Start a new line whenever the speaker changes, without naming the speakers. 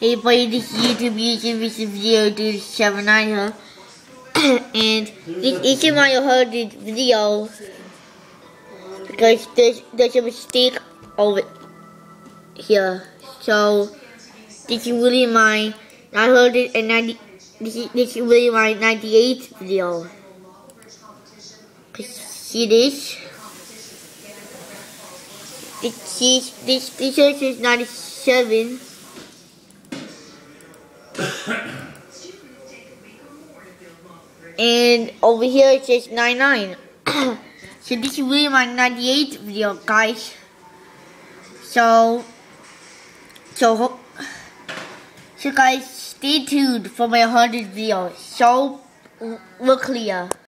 Hey buddy, this is YouTube recent video due to 7-9 here. And this is my heard video because there's a mistake over here. So this is really my I heard it and this is really my 98th video. See this? This is 97. And over here it says 99. So this is really my 98th video, guys. So guys, stay tuned for my 100th video. So we're clear.